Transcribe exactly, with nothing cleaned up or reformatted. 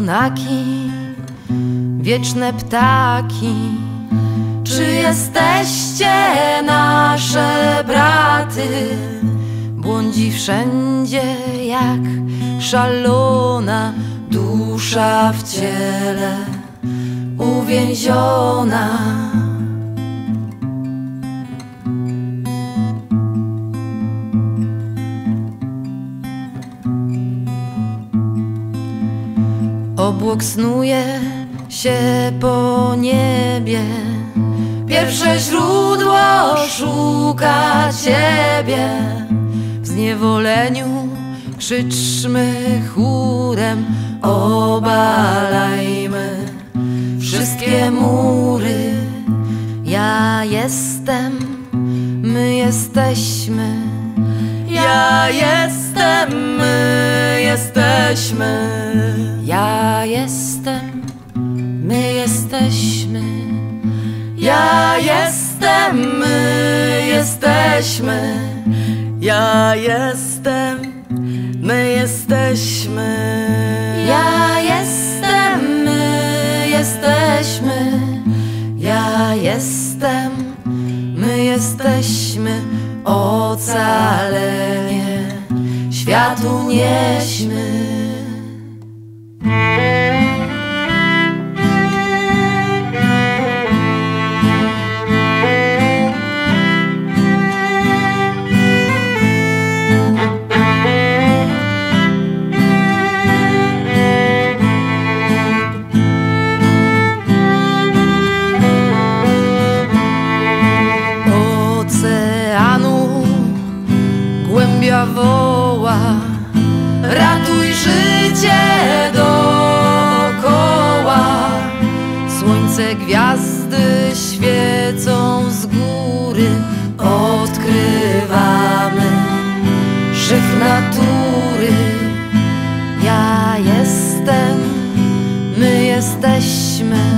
junaki, wieczne ptaki. Czy jesteście nasze braty? Błądzi wszędzie jak szalona dusza w ciele uwięziona. Obłok snuje się po niebie, pierwsze źródło szuka Ciebie. W zniewoleniu krzyczmy chórem, obalajmy wszystkie mury. Ja jestem, my jesteśmy. Ja jestem, my jesteśmy. Ja jestem, my jesteśmy. Ja jestem, my jesteśmy. Ja jestem, my jesteśmy. Ja jestem, my jesteśmy. Ja jestem, my jesteśmy. Ocalenie światu nieśmy. Głębia woła, ratuj życie dookoła. Słońce, gwiazdy świecą z góry. Odkrywamy szyfr natury. Ja jestem, my jesteśmy.